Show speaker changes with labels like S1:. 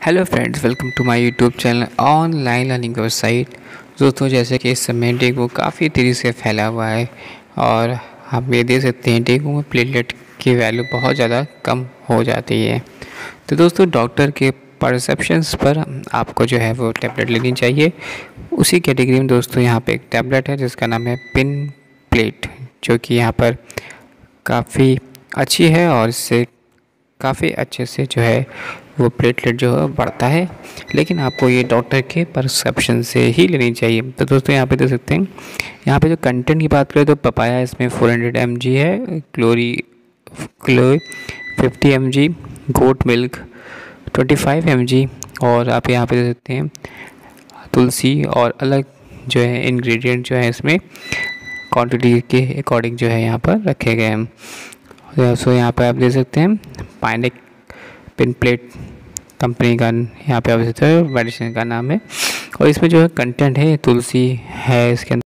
S1: Hello friends, welcome to my YouTube channel online learning website. दोस्तों, जैसे कि इस समय डेंगू काफ़ी तेज़ी से फैला हुआ है और आप ये देख सकते हैं डेंगू में प्लेटलेट की वैल्यू बहुत ज़्यादा कम हो जाती है। तो दोस्तों, डॉक्टर के परसेप्शंस पर आपको जो है वो टैबलेट लेनी चाहिए। उसी कैटेगरी में दोस्तों यहाँ पे एक टैबलेट है जिसका नाम है पिन प्लेट, जो कि यहाँ पर काफ़ी अच्छी है और इससे काफ़ी अच्छे से जो है वो प्लेटलेट जो है बढ़ता है, लेकिन आपको ये डॉक्टर के परसेप्शन से ही लेनी चाहिए। तो दोस्तों यहाँ पे देख सकते हैं, यहाँ पे जो कंटेंट की बात करें तो पपाया इसमें 400 mg है, क्लोई 50 mg, गोट मिल्क 25 mg, और आप यहाँ पे देख सकते हैं तुलसी और अलग जो है इंग्रेडिएंट जो है इसमें क्वांटिटी के अकॉर्डिंग जो है यहाँ पर रखे गए हैं। सो यहाँ पर आप देख सकते हैं पाइनिक पिन प्लेट कंपनी का यहाँ पे आप देख सकते हैं मेडिसिन का नाम है, और इसमें जो है कंटेंट है तुलसी है इसके अंदर।